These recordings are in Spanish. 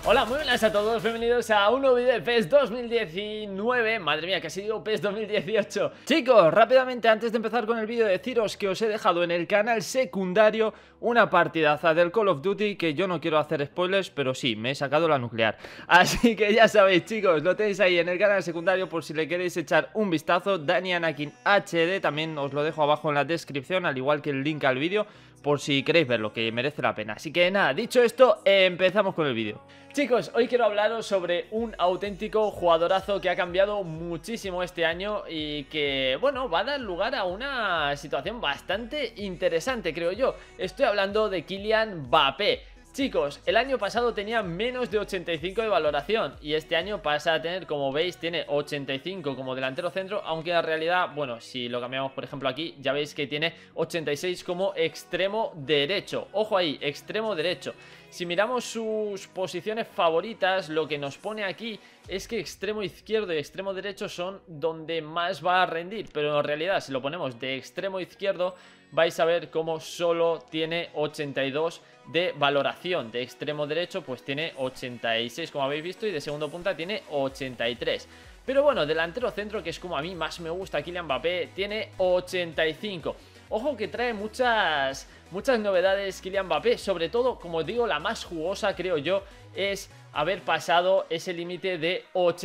Hola, muy buenas a todos, bienvenidos a un nuevo vídeo de PES 2019. Madre mía, casi digo PES 2018. Chicos, rápidamente antes de empezar con el vídeo, deciros que os he dejado en el canal secundario una partidaza del Call of Duty, que yo no quiero hacer spoilers, pero sí, me he sacado la nuclear. Así que ya sabéis, chicos, lo tenéis ahí en el canal secundario por si le queréis echar un vistazo. Dani Anakin HD, también os lo dejo abajo en la descripción, al igual que el link al vídeo, por si queréis verlo, que merece la pena. Así que nada, dicho esto, empezamos con el vídeo. Chicos, hoy quiero hablaros sobre un auténtico jugadorazo que ha cambiado muchísimo este año y que, bueno, va a dar lugar a una situación bastante interesante, creo yo. Estoy hablando de Kylian Mbappé. Chicos, el año pasado tenía menos de 85 de valoración y este año pasa a tener, como veis, tiene 85 como delantero centro, aunque en realidad, bueno, si lo cambiamos por ejemplo aquí, ya veis que tiene 86 como extremo derecho. Ojo ahí, extremo derecho. Si miramos sus posiciones favoritas, lo que nos pone aquí es que extremo izquierdo y extremo derecho son donde más va a rendir, pero en realidad si lo ponemos de extremo izquierdo vais a ver cómo solo tiene 82 de valoración. De extremo derecho pues tiene 86 como habéis visto y de segundo punta tiene 83. Pero bueno, delantero centro, que es como a mí más me gusta Kylian Mbappé, tiene 85. Ojo que trae muchas novedades Kylian Mbappé, sobre todo, como digo, la más jugosa creo yo es haber pasado ese límite de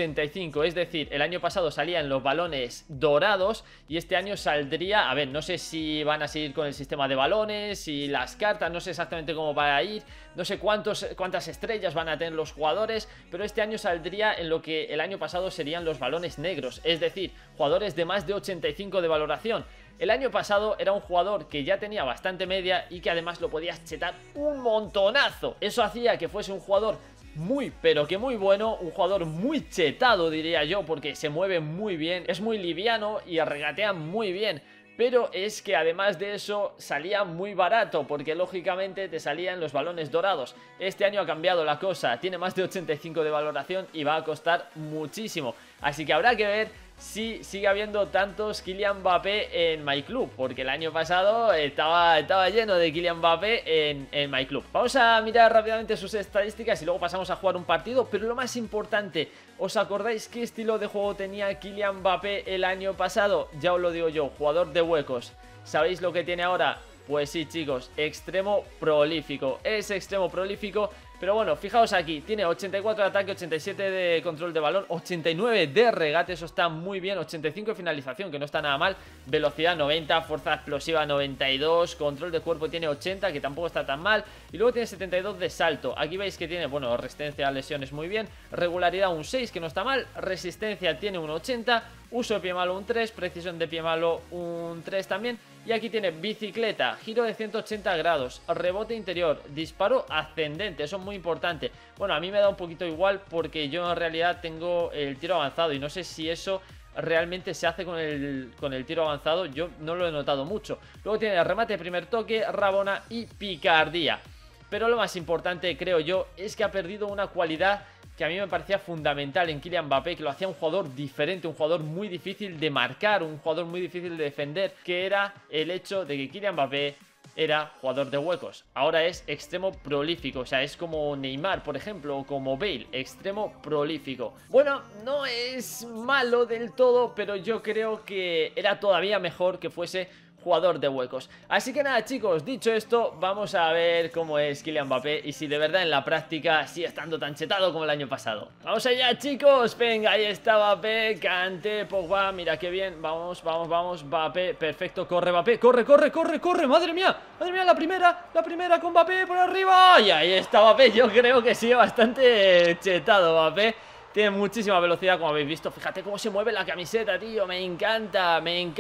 85, es decir, el año pasado salían los balones dorados y este año saldría, a ver, no sé si van a seguir con el sistema de balones y las cartas, no sé exactamente cómo va a ir, no sé cuántas estrellas van a tener los jugadores, pero este año saldría en lo que el año pasado serían los balones negros, es decir, jugadores de más de 85 de valoración. El año pasado era un jugador que ya tenía bastante media y que además lo podías chetar un montonazo. Eso hacía que fuese un jugador muy, pero que muy bueno, un jugador muy chetado diría yo, porque se mueve muy bien, es muy liviano y regatea muy bien. Pero es que además de eso salía muy barato, porque lógicamente te salían los balones dorados. Este año ha cambiado la cosa, tiene más de 85 de valoración y va a costar muchísimo. Así que habrá que ver si sigue habiendo tantos Kylian Mbappé en MyClub, porque el año pasado estaba lleno de Kylian Mbappé en MyClub. Vamos a mirar rápidamente sus estadísticas y luego pasamos a jugar un partido, pero lo más importante, ¿os acordáis qué estilo de juego tenía Kylian Mbappé el año pasado? Ya os lo digo yo, jugador de huecos. ¿Sabéis lo que tiene ahora? Pues sí, chicos, extremo prolífico. Es extremo prolífico. Pero bueno, fijaos aquí, tiene 84 de ataque, 87 de control de balón, 89 de regate, eso está muy bien, 85 de finalización, que no está nada mal, velocidad 90, fuerza explosiva 92, control de cuerpo tiene 80, que tampoco está tan mal, y luego tiene 72 de salto. Aquí veis que tiene, bueno, resistencia a lesiones muy bien, regularidad un 6, que no está mal, resistencia tiene un 80, uso de pie malo un 3, precisión de pie malo un 3 también. Y aquí tiene bicicleta, giro de 180 grados, rebote interior, disparo ascendente, eso es muy importante. Bueno, a mí me da un poquito igual porque yo en realidad tengo el tiro avanzado y no sé si eso realmente se hace con el tiro avanzado, yo no lo he notado mucho. Luego tiene remate, primer toque, rabona y picardía. Pero lo más importante, creo yo, es que ha perdido una cualidad que a mí me parecía fundamental en Kylian Mbappé, que lo hacía un jugador diferente, un jugador muy difícil de marcar, un jugador muy difícil de defender, que era el hecho de que Kylian Mbappé era jugador de huecos. Ahora es extremo prolífico, o sea, es como Neymar, por ejemplo, o como Bale, extremo prolífico. Bueno, no es malo del todo, pero yo creo que era todavía mejor que fuese jugador de huecos. Así que nada, chicos, dicho esto, vamos a ver cómo es Kylian Mbappé y si de verdad en la práctica sigue estando tan chetado como el año pasado. ¡Vamos allá, chicos! Venga, ahí está Mbappé, Kanté, Pogba, mira qué bien, vamos, Mbappé, perfecto, corre Mbappé, corre, madre mía, la primera con Mbappé por arriba, y ahí está Mbappé, yo creo que sigue bastante chetado Mbappé. Tiene muchísima velocidad, como habéis visto. Fíjate cómo se mueve la camiseta, tío. Me encanta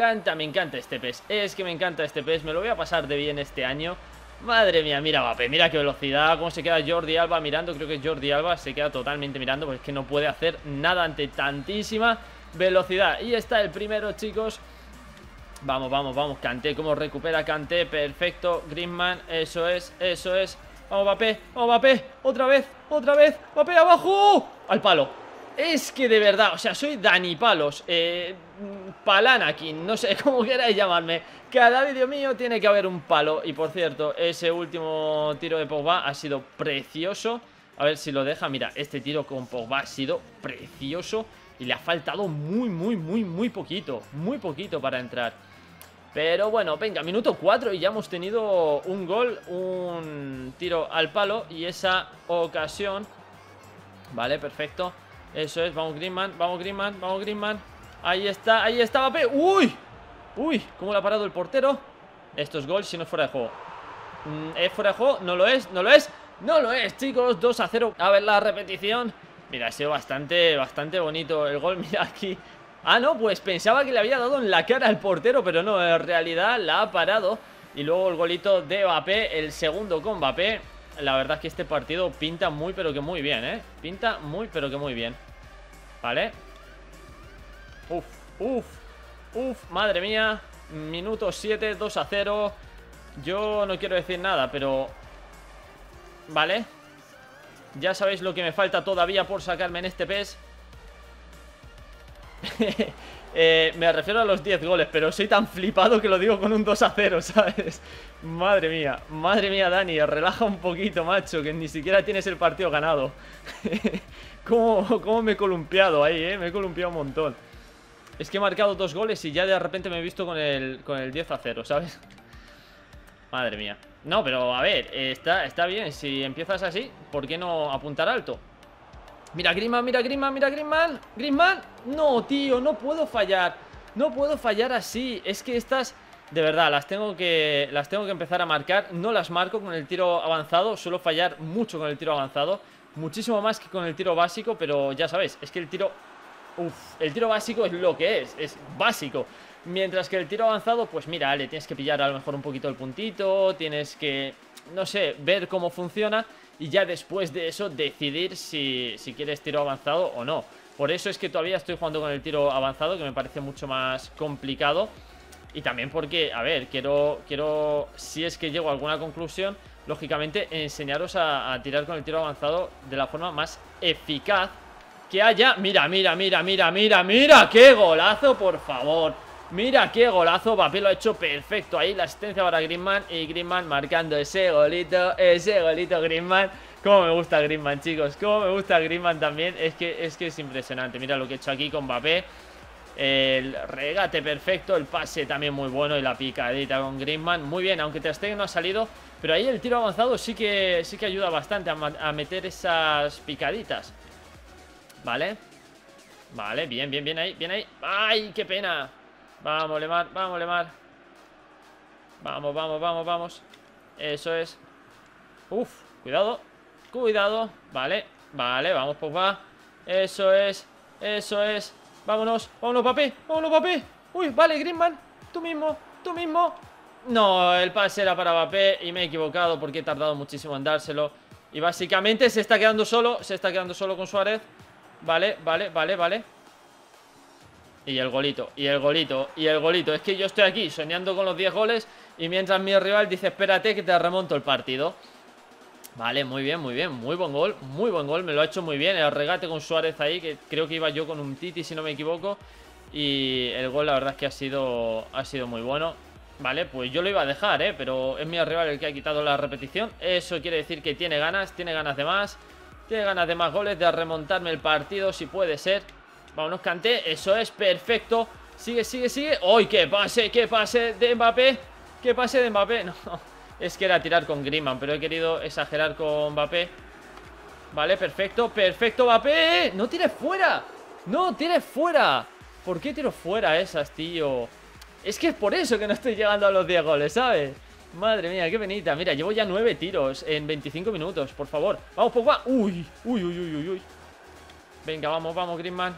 este PES. Es que me encanta este PES. Me lo voy a pasar de bien este año. Madre mía, mira Mbappé, mira qué velocidad. Cómo se queda Jordi Alba mirando. Creo que Jordi Alba se queda totalmente mirando, porque es que no puede hacer nada ante tantísima velocidad. Y está el primero, chicos. Vamos, Kanté, cómo recupera Kanté. Perfecto, Griezmann, eso es. Vamos Mbappé, otra vez, Mbappé abajo, al palo. Es que de verdad, o sea, soy Dani Palos, Palanakin, no sé cómo queráis llamarme. Cada vídeo mío tiene que haber un palo. Y por cierto, ese último tiro de Pogba ha sido precioso. A ver si lo deja. Mira, este tiro con Pogba ha sido precioso y le ha faltado muy poquito para entrar. Pero bueno, venga, minuto 4 y ya hemos tenido un gol, un tiro al palo y esa ocasión. Vale, perfecto. Eso es, vamos Griezmann, vamos Griezmann, vamos Griezmann. Ahí está Mbappé. ¡Uy! ¡Uy! ¿Cómo le ha parado el portero? Esto es gol si no es fuera de juego. ¿Es fuera de juego? No lo es, no lo es. No lo es, chicos, 2-0. A ver la repetición. Mira, ha sido bastante bonito el gol. Mira aquí. Ah, no, pues pensaba que le había dado en la cara al portero, pero no, en realidad la ha parado. Y luego el golito de Mbappé, el segundo con Mbappé. La verdad es que este partido pinta muy pero que muy bien, ¿eh? Pinta muy pero que muy bien. Vale. Uf, madre mía. Minuto 7, 2-0. Yo no quiero decir nada, pero... Vale. Ya sabéis lo que me falta todavía por sacarme en este PES. Me refiero a los 10 goles, pero soy tan flipado que lo digo con un 2-0, ¿sabes? Madre mía, Dani, relaja un poquito, macho, que ni siquiera tienes el partido ganado. ¿Cómo me he columpiado ahí, me he columpiado un montón. Es que he marcado 2 goles y ya de repente me he visto con el 10-0, ¿sabes? Madre mía. No, pero a ver, está bien. Si empiezas así, ¿por qué no apuntar alto? Mira Griezmann, mira Griezmann. Griezmann. No, tío, no puedo fallar. No puedo fallar así. Es que estas, de verdad, las tengo que empezar a marcar. No las marco con el tiro avanzado. Suelo fallar mucho con el tiro avanzado. Muchísimo más que con el tiro básico. Pero ya sabéis, es que el tiro... el tiro básico es lo que es básico. Mientras que el tiro avanzado, pues mira, le tienes que pillar a lo mejor un poquito el puntito. Tienes que, no sé, ver cómo funciona. Y ya después de eso decidir si quieres tiro avanzado o no. Por eso es que todavía estoy jugando con el tiro avanzado, que me parece mucho más complicado. Y también porque, a ver, quiero si es que llego a alguna conclusión, lógicamente enseñaros a tirar con el tiro avanzado de la forma más eficaz que haya. Mira, qué golazo, por favor. Mira qué golazo, Mbappé lo ha hecho perfecto ahí, la asistencia para Griezmann y Griezmann marcando ese golito Griezmann. Cómo me gusta Griezmann, chicos, cómo me gusta Griezmann también, es que es impresionante. Mira lo que he hecho aquí con Mbappé, el regate perfecto, el pase también muy bueno y la picadita con Griezmann, muy bien, aunque Ter Stegen no ha salido, pero ahí el tiro avanzado sí que ayuda bastante a meter esas picaditas. Vale, bien ahí, ay, qué pena. Vamos, Lemar, Vamos. Eso es. Cuidado. Vale, vamos, Pogba. Eso es. Vámonos, Mbappé. Uy, vale, Griezmann. Tú mismo. No, el pase era para Mbappé y me he equivocado porque he tardado muchísimo en dárselo. Y básicamente se está quedando solo con Suárez. Vale. Y el golito. Es que yo estoy aquí soñando con los 10 goles y mientras mi rival dice, espérate que te remonto el partido. Vale, muy bien, muy buen gol, me lo ha hecho muy bien. El regate con Suárez ahí, que creo que iba yo con un Titi si no me equivoco. Y el gol la verdad es que ha sido muy bueno. Vale, pues yo lo iba a dejar, pero es mi rival el que ha quitado la repetición. Eso quiere decir que tiene ganas de más. Tiene ganas de más goles, de remontarme el partido si puede ser. Vámonos, Kanté, eso es, perfecto. Sigue. ¡Uy, qué pase de Mbappé! No, es que era tirar con Griezmann, pero he querido exagerar con Mbappé. Vale, perfecto, Mbappé. ¡No tires fuera! ¿Por qué tiro fuera esas, tío? Es que es por eso que no estoy llegando a los 10 goles, ¿sabes? Madre mía, qué penita. Mira, llevo ya 9 tiros en 25 minutos, por favor. Vamos, Pogba. Uy. Venga, vamos, Griezmann.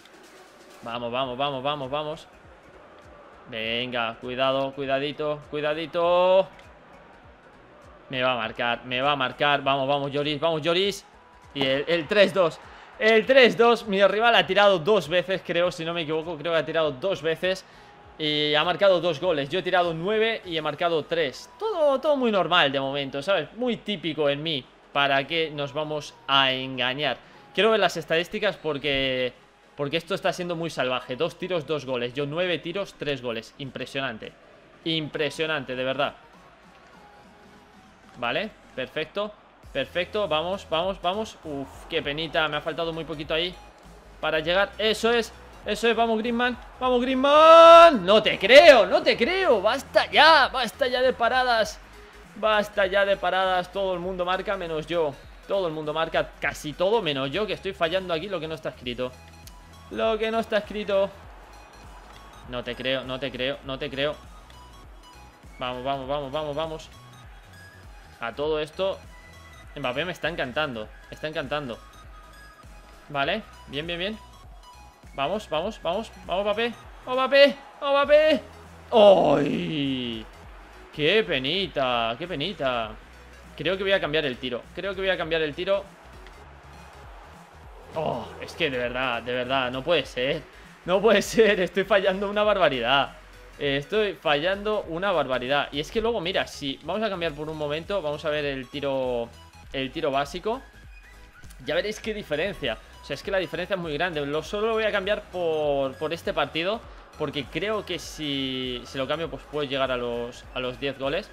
Vamos. Venga, cuidadito. Me va a marcar. Vamos, Lloris. Y el 3-2. El 3-2. Mi rival ha tirado 2 veces, creo, si no me equivoco. Creo que ha tirado 2 veces. Y ha marcado 2 goles. Yo he tirado 9 y he marcado 3. Todo muy normal de momento, ¿sabes? Muy típico en mí. ¿Para qué nos vamos a engañar? Quiero ver las estadísticas porque esto está siendo muy salvaje. 2 tiros, 2 goles. Yo 9 tiros, 3 goles. Impresionante, de verdad. Vale, perfecto. Perfecto, vamos, vamos, vamos. Uf, qué penita, me ha faltado muy poquito ahí para llegar. Eso es, vamos Griezmann. Vamos Griezmann. No te creo, no te creo. Basta ya de paradas. Basta ya de paradas. Todo el mundo marca menos yo. Todo el mundo marca casi todo menos yo, que estoy fallando aquí lo que no está escrito. Lo que no está escrito. No te creo, no te creo, no te creo. Vamos, vamos, vamos, vamos, vamos. A todo esto Mbappé me está encantando. Está encantando. Vale, bien, bien, bien. Vamos, vamos, vamos. Vamos, Mbappé. ¡Vamos, Mbappé! ¡Vamos, Mbappé! ¡Ay! ¡Qué penita! ¡Qué penita! Creo que voy a cambiar el tiro. Creo que voy a cambiar el tiro. Oh, es que de verdad, no puede ser. No puede ser, estoy fallando una barbaridad. Estoy fallando una barbaridad. Y es que luego, mira, si vamos a cambiar por un momento. Vamos a ver el tiro básico. Ya veréis qué diferencia. O sea, es que la diferencia es muy grande. Solo lo voy a cambiar por este partido, porque creo que si lo cambio, pues puedo llegar a los 10 goles.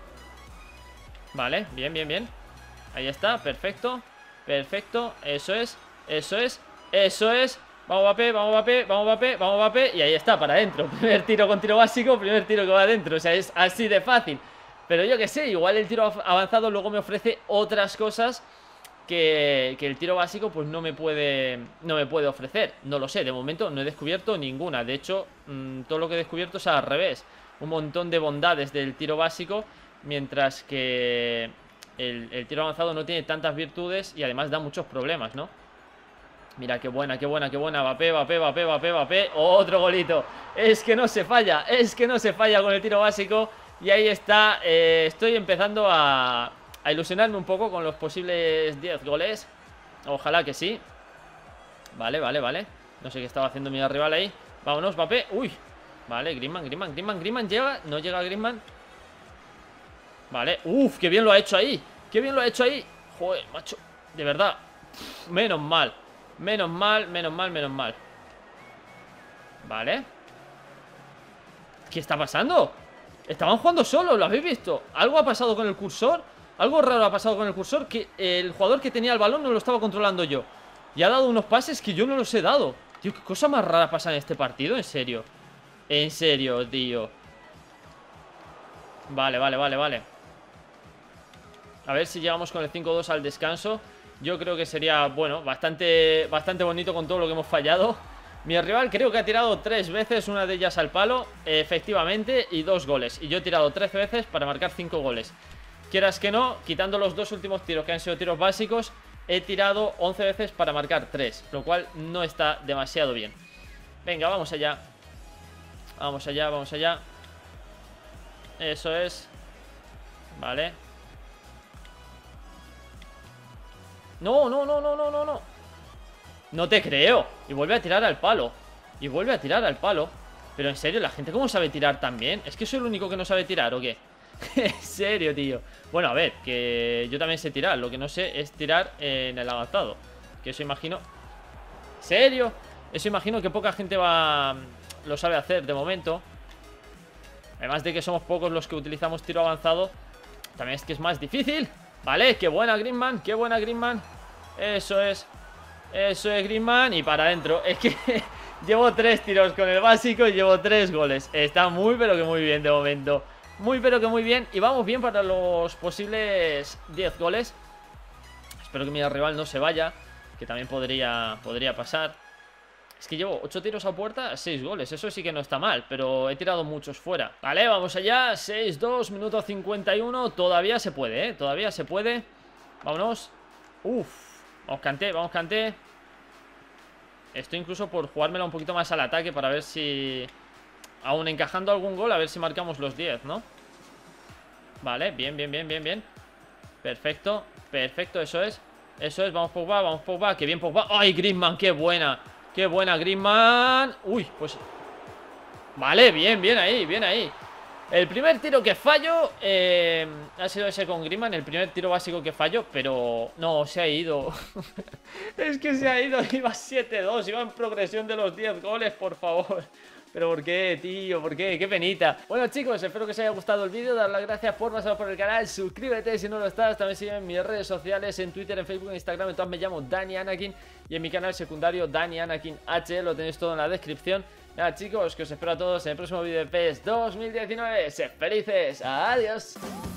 Vale, bien, bien, bien. Ahí está, perfecto. Perfecto, eso es. Eso es, eso es. Vamos Mbappé, vamos Mbappé, vamos Mbappé, vamos Mbappé. Y ahí está, para adentro. Primer tiro con tiro básico, primer tiro que va adentro. O sea, es así de fácil. Pero yo que sé, igual el tiro avanzado luego me ofrece otras cosas que el tiro básico pues no me puede ofrecer. No lo sé, de momento no he descubierto ninguna. De hecho, todo lo que he descubierto es al revés. Un montón de bondades del tiro básico, mientras que el tiro avanzado no tiene tantas virtudes y además da muchos problemas, ¿no? Mira, qué buena, qué buena, qué buena. Mbappé, Mbappé, Mbappé, Mbappé, Mbappé. Otro golito. Es que no se falla, es que no se falla con el tiro básico. Y ahí está, estoy empezando a ilusionarme un poco con los posibles 10 goles. Ojalá que sí. Vale, vale, vale. No sé qué estaba haciendo mi rival ahí. Vámonos, Mbappé. Uy. Vale, Griezmann, Griezmann, Griezmann, Griezmann llega. No llega Griezmann. Vale, uf, qué bien lo ha hecho ahí. Qué bien lo ha hecho ahí. Joder, macho, de verdad. Menos mal. Menos mal, menos mal, menos mal. Vale. ¿Qué está pasando? Estaban jugando solos, ¿lo habéis visto? Algo ha pasado con el cursor. Algo raro ha pasado con el cursor, que el jugador que tenía el balón no lo estaba controlando yo. Y ha dado unos pases que yo no los he dado. Tío, qué cosa más rara pasa en este partido, en serio. En serio, tío. Vale, vale, vale, vale. A ver si llegamos con el 5-2 al descanso. Yo creo que sería, bueno, bastante bonito con todo lo que hemos fallado. Mi rival creo que ha tirado 3 veces, una de ellas al palo, efectivamente, y 2 goles. Y yo he tirado 13 veces para marcar 5 goles. Quieras que no, quitando los 2 últimos tiros que han sido tiros básicos, he tirado 11 veces para marcar 3, lo cual no está demasiado bien. Venga, vamos allá. Vamos allá, vamos allá. Eso es. Vale. No, no, no, no, no, no, no. No te creo. Y vuelve a tirar al palo. Y vuelve a tirar al palo. Pero en serio, ¿la gente cómo sabe tirar tan bien? ¿Es que soy el único que no sabe tirar o qué? En serio, tío. Bueno, a ver, que yo también sé tirar. Lo que no sé es tirar en el avanzado. Que eso imagino... ¿En serio? Eso imagino que poca gente lo sabe hacer de momento. Además de que somos pocos los que utilizamos tiro avanzado, también es que es más difícil. Vale, qué buena Griezmann, qué buena Griezmann. Eso es Griezmann. Y para adentro. Es que llevo 3 tiros con el básico y llevo 3 goles. Está muy pero que muy bien de momento. Muy pero que muy bien. Y vamos bien para los posibles 10 goles. Espero que mi rival no se vaya, que también podría pasar. Es que llevo 8 tiros a puerta, 6 goles. Eso sí que no está mal, pero he tirado muchos fuera. Vale, vamos allá. 6-2, minuto 51. Todavía se puede, ¿eh? Todavía se puede. Vámonos. Uf. Vamos, Kanté, vamos, Kanté. Estoy incluso por jugármela un poquito más al ataque para ver si... Aún encajando algún gol, a ver si marcamos los 10, ¿no? Vale, bien, bien, bien, bien, bien. Perfecto, perfecto, eso es. Eso es, vamos Pogba, que bien Pogba. ¡Ay, Griezmann, qué buena! ¡Qué buena Griezmann! Uy, pues... Vale, bien, bien ahí, bien ahí. El primer tiro que fallo ha sido ese con Griezmann, el primer tiro básico que fallo, pero... No, se ha ido. Es que se ha ido, iba 7-2, iba en progresión de los 10 goles, por favor. Pero ¿por qué, tío? ¿Por qué? ¡Qué penita! Bueno, chicos, espero que os haya gustado el vídeo. Dar las gracias por pasaros por el canal. Suscríbete si no lo estás. También sígueme en mis redes sociales, en Twitter, en Facebook, en Instagram. En todas me llamo Dani Anakin. Y en mi canal secundario, Dani Anakin H. Lo tenéis todo en la descripción. Nada, chicos, que os espero a todos en el próximo vídeo de PES 2019. ¡Sed felices! ¡Adiós!